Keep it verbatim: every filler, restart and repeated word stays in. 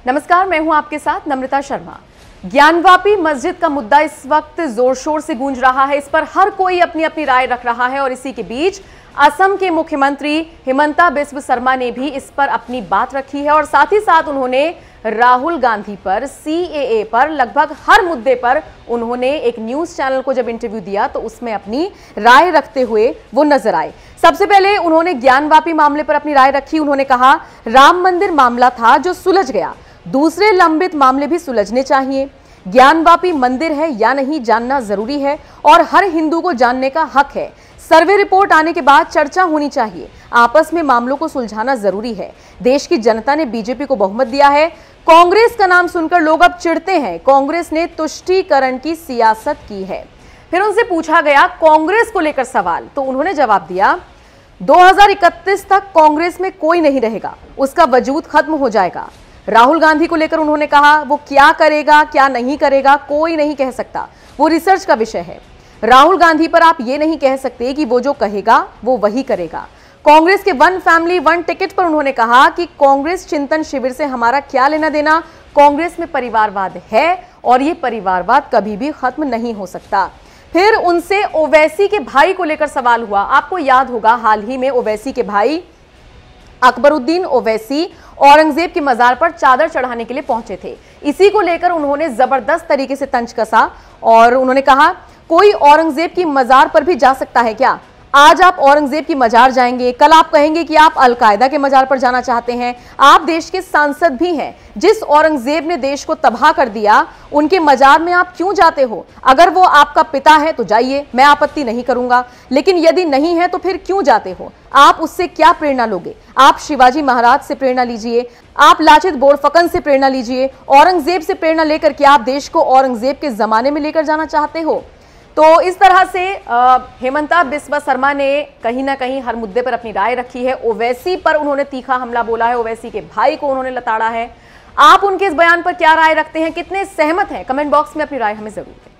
नमस्कार, मैं हूं आपके साथ नम्रता शर्मा। ज्ञानवापी मस्जिद का मुद्दा इस वक्त जोर शोर से गूंज रहा है। इस पर हर कोई अपनी अपनी राय रख रहा है और इसी के बीच असम के मुख्यमंत्री हिमंता बिस्वा शर्मा ने भी इस पर अपनी बात रखी है और साथ ही साथ उन्होंने राहुल गांधी पर सी ए ए पर लगभग हर मुद्दे पर उन्होंने एक न्यूज चैनल को जब इंटरव्यू दिया तो उसमें अपनी राय रखते हुए वो नजर आए। सबसे पहले उन्होंने ज्ञानवापी मामले पर अपनी राय रखी। उन्होंने कहा, राम मंदिर मामला था जो सुलझ गया, दूसरे लंबित मामले भी सुलझने चाहिए। ज्ञानवापी मंदिर है या नहीं जानना जरूरी है और हर हिंदू को जानने का हक है। सर्वे रिपोर्ट आने के बाद चर्चा होनी चाहिए। आपस में मामलों को सुलझाना जरूरी है। देश की जनता ने बीजेपी को बहुमत दिया है। कांग्रेस का नाम सुनकर लोग अब चिढ़ते हैं। कांग्रेस ने तुष्टीकरण की सियासत की है। फिर उनसे पूछा गया कांग्रेस को लेकर सवाल, तो उन्होंने जवाब दिया, दो हज़ार इकतीस तक कांग्रेस में कोई नहीं रहेगा, उसका वजूद खत्म हो जाएगा। राहुल गांधी को लेकर उन्होंने कहा, वो क्या करेगा क्या नहीं करेगा कोई नहीं कह सकता, वो रिसर्च का विषय है। राहुल गांधी पर आप ये नहीं कह सकते कि वो जो कहेगा वो वही करेगा। कांग्रेस के वन फैमिली वन टिकट पर उन्होंने कहा कि कांग्रेस चिंतन शिविर से हमारा क्या लेना देना, कांग्रेस में परिवारवाद है और ये परिवारवाद कभी भी खत्म नहीं हो सकता। फिर उनसे ओवैसी के भाई को लेकर सवाल हुआ। आपको याद होगा हाल ही में ओवैसी के भाई अकबरुद्दीन ओवैसी औरंगजेब की मजार पर चादर चढ़ाने के लिए पहुंचे थे। इसी को लेकर उन्होंने जबरदस्त तरीके से तंज कसा और उन्होंने कहा, कोई औरंगजेब की मजार पर भी जा सकता है क्या? आज आप औरंगजेब की मजार जाएंगे, कल आप कहेंगे कि आप अलकायदा के मजार पर जाना चाहते हैं। आप देश के सांसद भी हैं। जिस औरंगजेब ने देश को तबाह कर दिया, उनके मजार में आप क्यों जाते हो? अगर वो आपका पिता है तो जाइए, मैं आपत्ति नहीं करूंगा, लेकिन यदि नहीं है तो फिर क्यों जाते हो? आप उससे क्या प्रेरणा लोगे? आप शिवाजी महाराज से प्रेरणा लीजिए, आप लाचित बोरफकन से प्रेरणा लीजिए। औरंगजेब से प्रेरणा लेकर क्या आप देश को औरंगजेब के जमाने में लेकर जाना चाहते हो? तो इस तरह से हिमंता बिस्वा शर्मा ने कहीं ना कहीं हर मुद्दे पर अपनी राय रखी है। ओवैसी पर उन्होंने तीखा हमला बोला है, ओवैसी के भाई को उन्होंने लताड़ा है। आप उनके इस बयान पर क्या राय रखते हैं, कितने सहमत हैं? कमेंट बॉक्स में अपनी राय हमें जरूर दें।